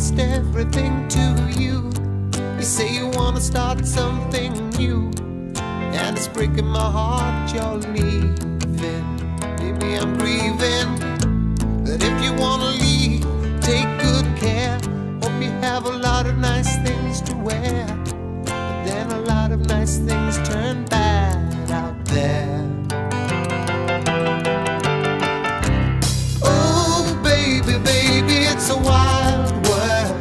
promised everything to you. You say you wanna start something new, and it's breaking my heart you're leaving. Maybe I'm grieving, but if you wanna leave, take good care. Hope you have a lot of nice things to wear, but then a lot of nice things turn bad out there. Oh baby, baby, it's a wild world.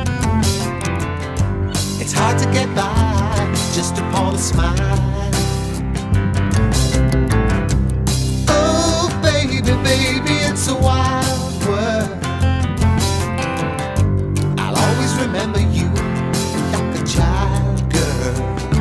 It's hard to get by just upon a smile. Oh baby, baby, it's a wild world. I'll always remember you like a child, girl.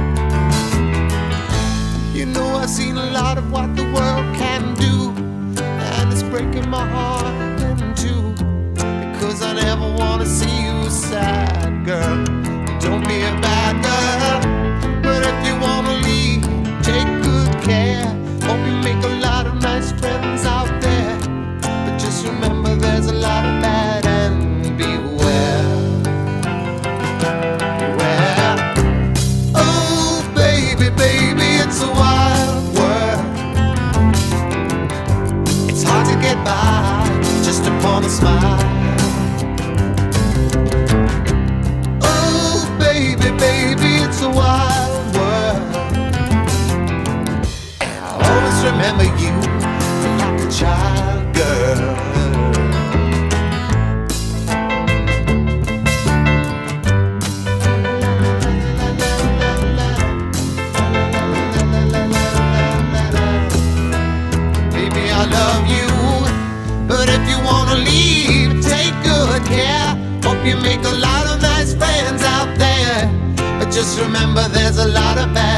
You know I've seen a lot of what the world can do, and it's breaking my heart in two, because I never wanna see you sad, girl. Don't be a bad girl, but if you wanna leave, take good care. Hope you make a lot of nice friends out there, but just remember there's a lot of bad, and beware. Beware. Oh baby, baby, it's a wild world. It's hard to get by just upon a smile. Baby, baby, it's a wild world, and I'll always remember you like a child, girl. Baby, I love you, but if you wanna leave, take good care. Hope you make a lot of nice friends out there, but just remember there's a lot of bad